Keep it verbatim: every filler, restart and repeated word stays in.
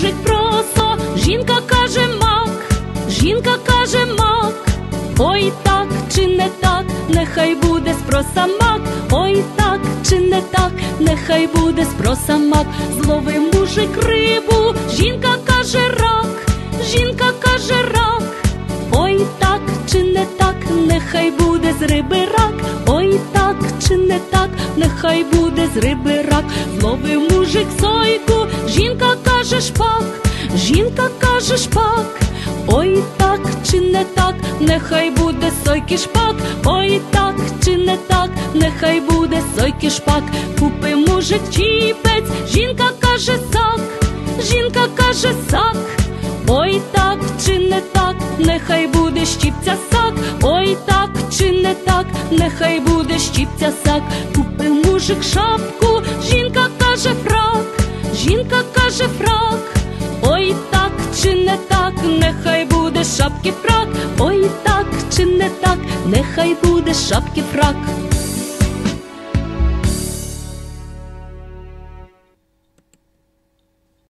мужик просо, жінка каже мак, жінка каже мак. Ой, так чи не так, нехай буде спроса мак. Ой, так чи не так, нехай буде спроса мак. Зловив мужик рибу, жінка каже рак, жінка каже рак. Ой, так чи не так, нехай буде з риби рак. Ой, так чи не так, нехай буде з риби рак. Зловив мужик сойку, жінка каже шпак, жінка каже шпак. Ой, так чи не так, нехай буде сойки шпак. Ой, так чи не так, нехай буде сойки шпак. Купив мужик чіпець, жінка каже сак, жінка каже сак. Ой, так чи не так, нехай буде щіпця сак. Ой, так чи не так, нехай буде щіпця сак. Купив мужик шапку, жінка каже фрак, жінка каже фрак. Ой, так чи не так, нехай буде шапки фрак. Ой, так чи не так, нехай буде шапки фрак.